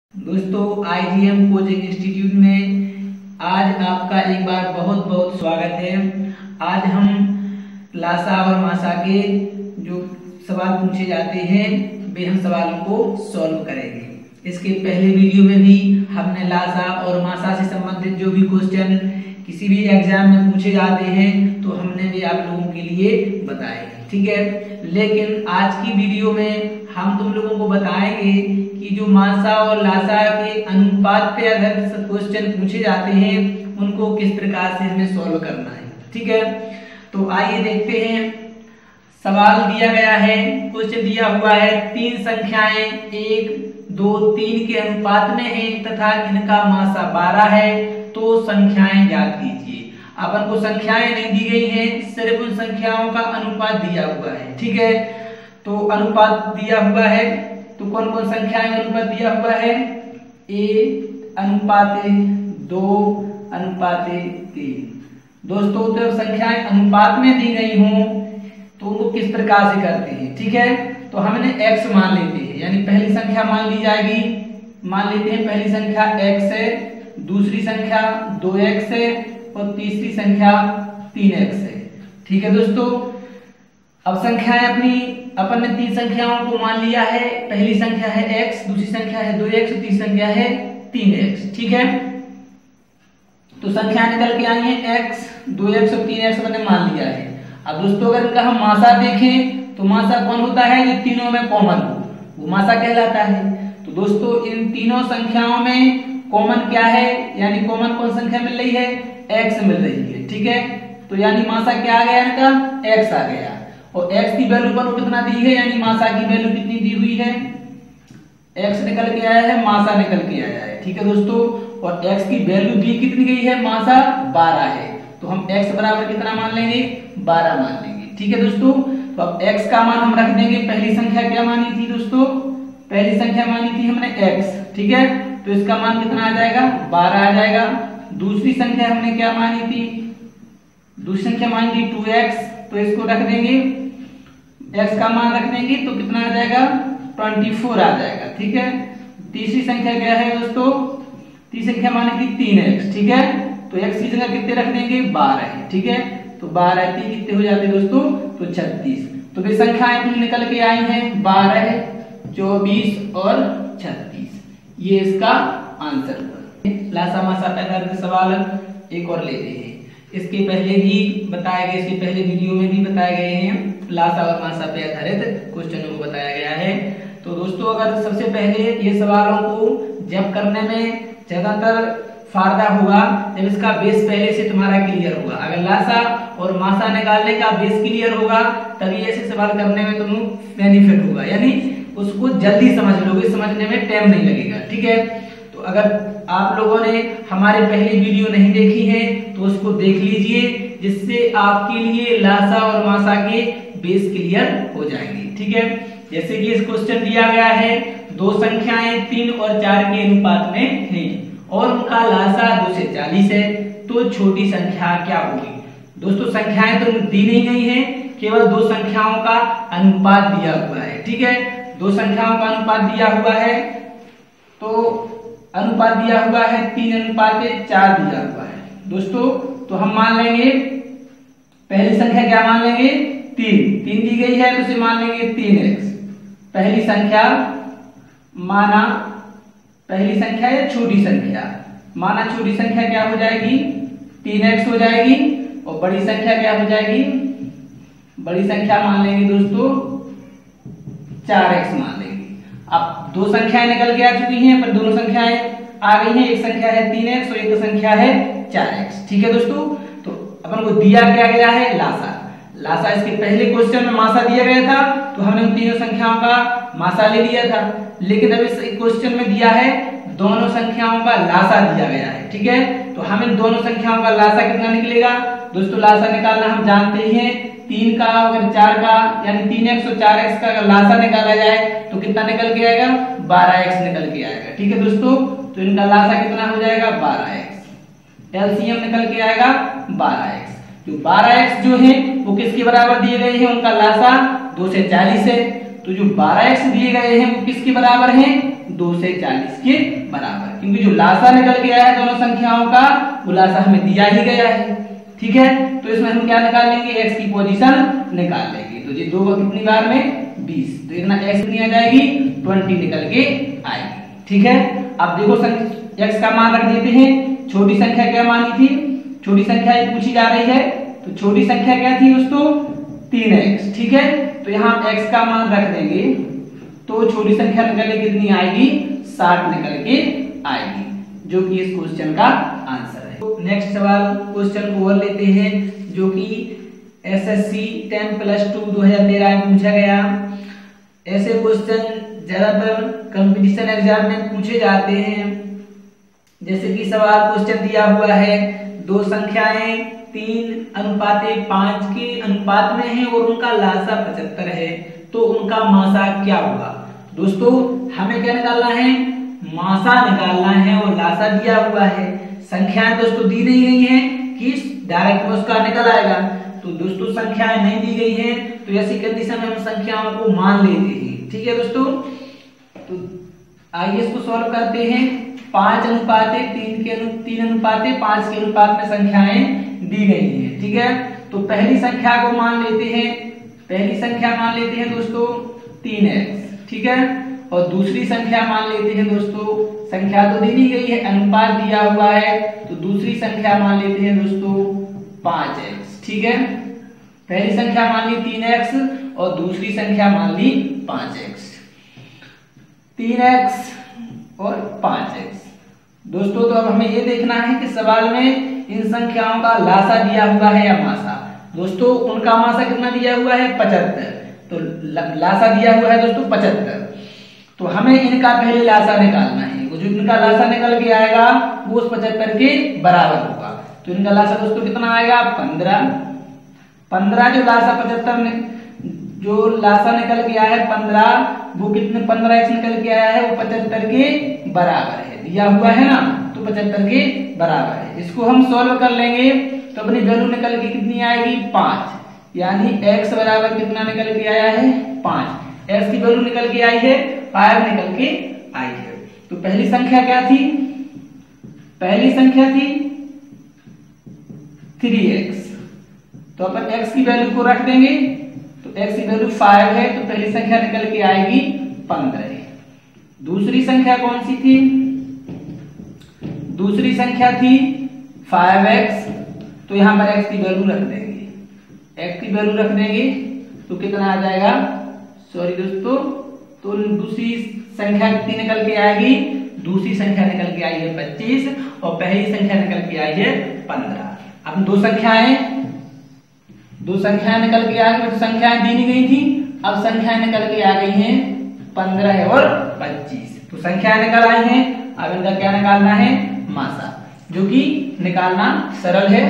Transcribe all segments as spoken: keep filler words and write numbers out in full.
दोस्तों IgM coaching institute में आज आपका एक बार बहुत बहुत स्वागत है। आज हम लासा और मासा के जो सवाल पूछे जाते हैं वे हम सवालों को सॉल्व करेंगे। इसके पहले वीडियो में भी हमने लासा और मासा से संबंधित जो भी क्वेश्चन किसी भी एग्जाम में पूछे जाते हैं तो हमने भी आप लोगों के लिए बताए, ठीक है। लेकिन आज की वीडियो में हम तुम लोगों को बताएंगे कि जो मासा और लासा के अनुपात पे आधारित क्वेश्चन पूछे जाते हैं उनको किस प्रकार से हमें सॉल्व करना है, ठीक है। तो आइए देखते हैं। सवाल दिया गया है, क्वेश्चन दिया हुआ है, तीन संख्याएं एक दो तीन के अनुपात में है तथा इनका मासा बारह है, तो संख्याएं ज्ञात कीजिए। अपन को संख्याएं नहीं दी गई हैं, सिर्फ उन संख्याओं का अनुपात दिया हुआ है, ठीक है। तो अनुपात दिया हुआ है, तो कौन कौन संख्याएं अनुपात दिया हुआ है? ए अनुपात दो अनुपात तीन। दोस्तों जब संख्याएं अनुपात में दी गई हों तो उनको किस प्रकार से करते हैं, ठीक है। तो हमने x मान लेते हैं, यानी पहली संख्या मान ली जाएगी। मान लेते हैं पहली संख्या x है, दूसरी संख्या दो एक्स है और तीसरी संख्या तीन एक्स है, ठीक है दोस्तों। अब संख्याएं अपनी अपन ने तीन संख्याओं को मान लिया है। पहली संख्या है x, दूसरी संख्या है दो एक्स, तीसरी संख्या है तीन एक्स, ठीक है। तो संख्याएं निकल के आई हैं x, दो एक्स और तीन एक्स मैंने मान लिया है। अब दोस्तों अगर इनका हम मासा देखें तो मासा कौन होता है? ये तीनों में कॉमन हो, वो मासा कहलाता है। तो दोस्तों इन तीनों संख्याओं में कॉमन क्या है, यानी कॉमन कौन संख्या मिल रही है? x मिल रही है, ठीक है। तो यानी मासा क्या आ गया इनका? x आ गया। और x की वैल्यू पर कितना दी है, यानी मासा की वैल्यू कितनी दी हुई है? x निकल के आया है, मासा निकल के आया है, ठीक है दोस्तों। और x की वैल्यू दी कितनी गई है? मासा बारह है, तो हम x बराबर कितना मान लेंगे? बारह मान लेंगे, ठीक है दोस्तों। तो अब x का मान हम रख देंगे। पहली संख्या क्या मानी थी दोस्तों? पहली संख्या मानी थी हमने x, ठीक है। तो इसका मान कितना आ जाएगा? बारह आ जाएगा। दूसरी संख्या हमने क्या मानी थी? दूसरी संख्या मानी थी टू एक्स, तो इसको रख देंगे, x का मान रख देंगे तो कितना आ जाएगा? चौबीस आ जाएगा, ठीक है। तीसरी संख्या क्या है दोस्तों? तीसरी संख्या मानी थी तीन एक्स, ठीक है। तो x की जगह कितने रख देंगे? बारह, ठीक है। तो बारह तीन कितने हो जाते हैं दोस्तों? तो छत्तीस। तो वे संख्याएं अपनी निकल के आई हैं बारह, चौबीस और छत्तीस। ये इसका आंसर हुआ। लासा मासा पे आधारित सवाल एक और लेते हैं। इसके पहले भी बताए गए, इसके पहले वीडियो में भी बताए गए हैं, लासा और मासा पे आधारित क्वेश्चनों को बताया गया है। तो दोस्तों अगर सबसे पहले ये सवालों को जब करने में ज्यादातर फायदा होगा जब इसका बेस पहले से तुम्हारा क्लियर होगा। अगर लासा और मासा निकालने का बेस क्लियर होगा तभी ऐसे सवाल करने में तुम्हें बेनिफिट होगा, यानी उसको जल्दी समझ लोगे, समझने में टाइम नहीं लगेगा, ठीक है। तो अगर आप लोगों ने हमारे पहले वीडियो नहीं देखी है तो उसको देख लीजिए, जिससे आपके लिए लासा और मासा के बेस क्लियर हो जाएंगे, ठीक है। जैसे कि इस क्वेश्चन दिया गया है, दो संख्याएं तीन और चार के अनुपात में हैं और उनका लासा दो से चालीस है, तो छोटी संख्या क्या होगी? दोस्तों संख्याएं तो दी नहीं गई हैं, केवल दो संख्याओं का अनुपात दिया हुआ है, ठीक है। दो संख्याओं का अनुपात दिया हुआ है, तो अनुपात दिया हुआ है तीन अनुपात चार दिया हुआ है दोस्तों। तो हम मान लेंगे पहली संख्या क्या मान लेंगे? तीन। तीन दी गई है तो उसे मान लेंगे तीन एक्स। पहली संख्या माना, पहली संख्या या छोटी संख्या माना, छोटी संख्या क्या हो जाएगी? तीन एक्स हो जाएगी। और बड़ी संख्या क्या हो जाएगी? बड़ी संख्या मान लेंगे दोस्तों चार एक्स मान लेंगे। अब दो संख्याएं निकल के आ चुकी हैं, पर दोनों संख्याएं आ गई हैं। एक संख्या है तीन एक्स और एक संख्या है चार एक्स, ठीक है दोस्तों। तो अपन को दिया क्या गया है? लासा। लासा इसके पहले क्वेश्चन में मासा दिया गया था, तो हमने उन तीनों संख्याओं का मासा ले लिया था। लेकिन अब इस क्वेश्चन में दिया है दोनों संख्याओं का लासा दिया गया है, ठीक है। तो हम इन दोनों संख्याओं का लासा कितना निकलेगा दोस्तों? लासा निकालना हम जानते ही हैं, तीन का और चार का, यानी तीन एक्स और चार एक्स का अगर लासा निकाला जाए तो कितना निकल के आएगा? बारह एक्स निकल के आएगा, ठीक है दोस्तों। तो इनका लासा कितना हो जाएगा? बारह एक्स। एलसीएम निकल के आएगा बारह एक्स। जो बारह एक्स जो है वो किसके बराबर दिए गए हैं? उनका लासा दो से चालीस है, तो जो बारह एक्स दिए गए हैं वो किसके बराबर हैं, दो सौ चालीस के बराबर, क्योंकि जो लासा निकल के आया है दोनों संख्याओं का वो लासा हमें दिया ही गया है। ठीक है, तो इसमें हम क्या निकाल लेंगे, एक्स की पोजीशन निकाल लेंगे। तो ये दो कितनी बार में बीस, तो इतना एक्स कितनी आ जाएगी, बीस निकल के आएगी। ठीक है, अब देखो एक्स का मान रख देते हैं। छोटी संख्या क्या मानी थी, छोटी संख्या पूछी जा रही है, तो छोटी संख्या क्या थी दोस्तों, तीन एक्स। ठीक है, तो यहाँ x का मान रख देंगे तो छोटी संख्या निकल के कितनी आएगी, साठ निकल के आएगी, जो कि इस क्वेश्चन का आंसर है। तो नेक्स्ट सवाल क्वेश्चन को और लेते हैं, जो कि एसएससी टेन प्लस टू दो हजार तेरह में पूछा गया। ऐसे क्वेश्चन ज्यादातर कंपटीशन एग्जाम में पूछे जाते हैं। जैसे कि सवाल क्वेश्चन दिया हुआ है, दो संख्याएं तीन अनुपाते पांच के अनुपात में है और उनका लासा पचहत्तर है, तो उनका मासा क्या होगा। दोस्तों हमें क्या निकालना है, मासा निकालना है और लासा दिया हुआ है। संख्याएं दोस्तों दी नहीं गई हैं कि डायरेक्ट में उसका निकल आएगा, तो दोस्तों संख्याएं नहीं दी गई हैं, तो ऐसी कंडीशन में हम संख्याओं को मान लेते हैं। ठीक है दोस्तों, तो आइए इसको सॉल्व करते हैं। पांच अनुपाते तीन के अनु तीन अनुपाते पांच के अनुपात में संख्याएं दी गई हैं। ठीक है, तो पहली संख्या को मान लेते हैं, पहली संख्या मान लेते हैं दोस्तों तीन एक्स। ठीक है, और दूसरी संख्या मान लेते हैं दोस्तों, संख्या तो दी नहीं गई है, अनुपात दिया हुआ है, तो दूसरी संख्या मान लेते हैं दोस्तों पांच एक्स। ठीक है, पहली संख्या मान ली तीन एक्स और दूसरी संख्या मान ली पांच एक्स, तीन एक्स और पांच एक्स। दोस्तों तो अब हमें ये देखना है कि सवाल में इन संख्याओं का लासा दिया हुआ है या मासा। दोस्तों उनका मासा कितना दिया हुआ है, पचहत्तर, तो लासा दिया हुआ है दोस्तों पचहत्तर, तो हमें इनका पहले लासा निकालना है। वो जो इनका लासा निकल के आएगा वो उस पचहत्तर के बराबर होगा, तो इनका लासा दोस्तों कितना आएगा, पंद्रह। पंद्रह जो लासा पचहत्तर में जो लासा निकल के आया है पंद्रह, वो कितने पंद्रह एक्स निकल के आया है, वो पचहत्तर के बराबर है, दिया हुआ है ना, तो पचहत्तर के बराबर है। इसको हम सॉल्व कर लेंगे तो अपनी वैल्यू निकल के कितनी आएगी, पांच, यानी x बराबर कितना निकल के आया है, पांच। x की वैल्यू निकल के आई है, फाइव निकल के आई है। तो पहली संख्या क्या थी, पहली संख्या थी थ्री एक्स, तो अपन x की वैल्यू को रख देंगे, तो x की वैल्यू फाइव है, तो पहली संख्या निकल के आएगी पंद्रह। दूसरी संख्या कौन सी थी, दूसरी संख्या थी फाइव एक्स, तो यहां पर x की वैल्यू रख देंगे, x की वैल्यू रख देंगे तो कितना आ जाएगा, सॉरी दोस्तों, तो दूसरी संख्या कितनी निकल के आएगी, दूसरी संख्या निकल के आई है पच्चीस और पहली संख्या निकल के आई है पंद्रह। अब दो संख्याएं दो संख्याएं निकल के आ गई, तो संख्याएं दी नहीं गई थी, अब संख्याएं निकल के आ गई हैं पंद्रह और पच्चीस, तो संख्याएं निकल आई हैं। अब इनका क्या निकालना है, मासा, जो कि निकालना सरल है।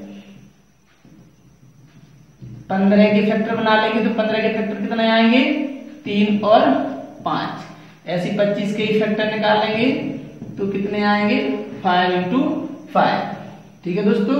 पंद्रह के फैक्टर बना लेंगे तो पंद्रह के फैक्टर कितने आएंगे, तीन और पांच। ऐसे पच्चीस के फैक्टर निकाल लेंगे तो कितने आएंगे, फाइव इंटू फाइव। ठीक है दोस्तों,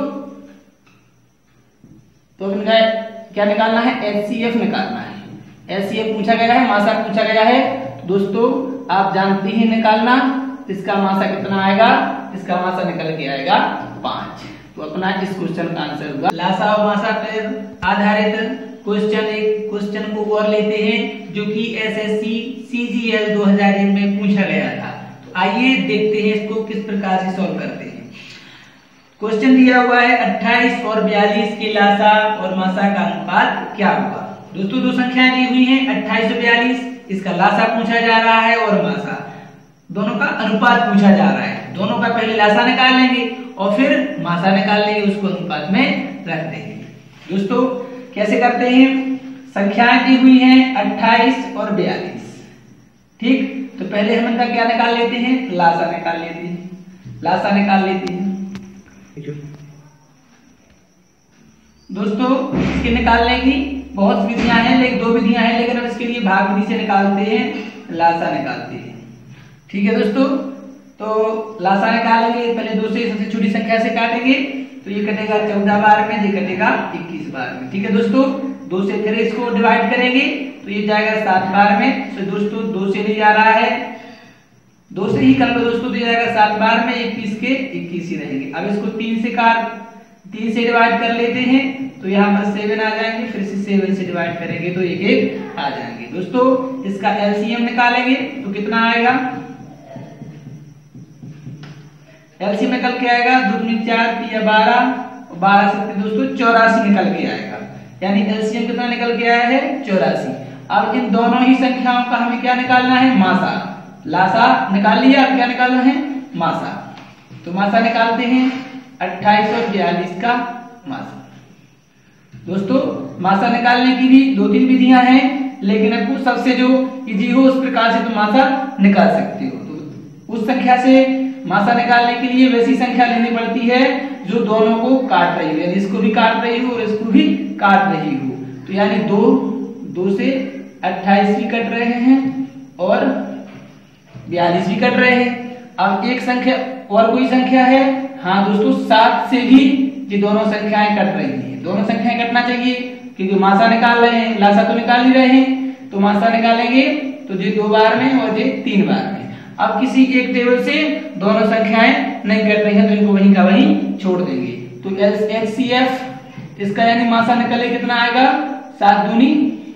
तो इनका क्या निकालना है, एच सी एफ निकालना है। एच सी एफ पूछा गया है, मासा पूछा गया है, तो दोस्तों आप जानते ही निकालना, इसका मासा कितना आएगा, इसका मासा निकल के आएगा पांच। तो अपना इस क्वेश्चन का आंसर हुआ। लासा और मासा पर आधारित क्वेश्चन एक क्वेश्चन को और लेते हैं, जो कि एसएससी सीजीएल दो हजार एक में पूछा गया था। तो आइए देखते हैं इसको किस प्रकार से सॉल्व करते हैं। क्वेश्चन दिया हुआ है अट्ठाईस और बयालीस के लासा और मासा का अनुपात क्या होगा। दोस्तों दो संख्याएं दी हुई हैं अट्ठाईस और बयालीस, इसका लासा पूछा जा रहा है और मासा, दोनों का अनुपात पूछा जा रहा है। दोनों का पहले लासा निकाल लेंगे और फिर मासा निकाल लेंगे, उसको अनुपात में रख देंगे। दोस्तों कैसे करते हैं, संख्याएं दी हुई हैं अट्ठाईस और बयालीस, ठीक, तो पहले हम इनका क्या निकाल लेते हैं, लासा निकाल लेते हैं, लासा निकाल लेते हैं। दोस्तों इसके निकालने की बहुत विधियां हैं, लेकिन दो विधियां हैं, लेकिन हम इसके लिए भाग विधि से निकालते हैं, लासा निकालते हैं। ठीक है दोस्तों, तो लासा निकालेंगे, पहले दो से सबसे छोटी संख्या से काटेंगे, तो ये कटेगा चौदह बार में, ये कटेगा इक्कीस बार में। ठीक है दोस्तों, दो से फिर इसको डिवाइड करेंगे तो तो ये जाएगा सात बार में। तो दोस्तों दो से नहीं जा रहा है, दो से ही कर लो दोस्तों, तो ये जाएगा सात बार में, इक्कीस के इक्कीस ही रहेंगे। अब इसको तीन से काट तीन से डिवाइड कर लेते हैं तो यहाँ पर सेवन आ जाएंगे, फिर से सेवन से डिवाइड करेंगे तो एक एक आ जाएंगे। दोस्तों इसका एलसीएम निकालेंगे तो कितना आएगा, एलसीएम निकल के आएगा दो दूनी चार, तीन बारह, बारह से दोस्तों चौरासी निकल के आएगा, यानी एलसीएम कितना निकल के आया है, चौरासी। अब इन दोनों ही संख्याओं का हमें क्या निकालना है, मासा। लासा निकाल लिया, अब क्या निकालना है, मासा। तो मासा निकालते हैं, अट्ठाईस सौ बयालीस का मासा। दोस्तों मासा निकालने की भी दो तीन विधियां हैं, लेकिन आपको सबसे जो इजी हो उस प्रकार से तुम मासा निकाल सकते हो। तो उस संख्या से मासा निकालने के लिए वैसी संख्या लेनी पड़ती है जो दोनों को काट रही हो, यानी इसको भी काट रही हो और इसको भी काट रही हो। तो यानी दो दो से अट्ठाईस भी कट रहे हैं और बयालीस भी कट रहे हैं। अब एक संख्या और कोई संख्या है, हाँ दोस्तों सात से भी ये दोनों संख्याएं कट रही हैं। दोनों संख्याएं कटना चाहिए क्योंकि मासा निकाल रहे हैं, लासा तो निकाल ही रहे हैं, तो मासा निकालेंगे तो ये दो बार में और ये तीन बार में। अब किसी एक टेबल से दोनों संख्याएं नहीं कट रही हैं तो इनको वहीं का वहीं छोड़ देंगे। तो एचसीएफ इसका यानी मासा निकले कितना आएगा, सात दूनी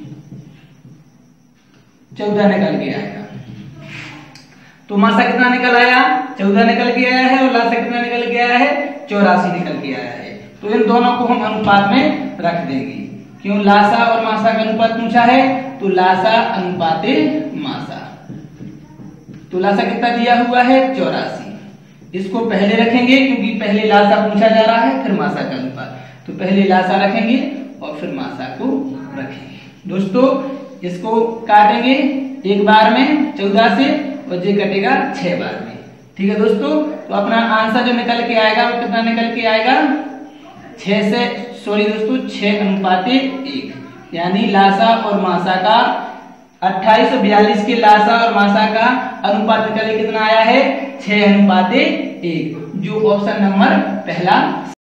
चौदह निकल के आएगा। तो मासा कितना निकल आया, चौदह निकल के आया है, और लासा कितना निकल के आया है, चौरासी निकल के आया है। तो इन दोनों को हम अनुपात में रख देंगे, क्यों लासा और मासा का अनुपात पूछा है, तो लासा अनुपाते मासा। तो लासा कितना दिया हुआ है, चौरासी। इसको पहले रखेंगे क्योंकि पहले लासा पूछा जा रहा है, फिर मासा का अनुपात। तो पहले लासा रखेंगे और फिर मासा को रखेंगे। दोस्तों इसको काटेंगे एक बार में चौदह से, और ये कटेगा छह बार में। ठीक है दोस्तों, तो अपना आंसर जो निकल के आएगा वो कितना निकल के आएगा, छह से सॉरी दोस्तों छह अनुपाते एक, यानी लासा और मासा का अट्ठाईस सौ बयालीस के लासा और मासा का अनुपात निकले कितना आया है, छह अनुपाते एक, जो ऑप्शन नंबर पहला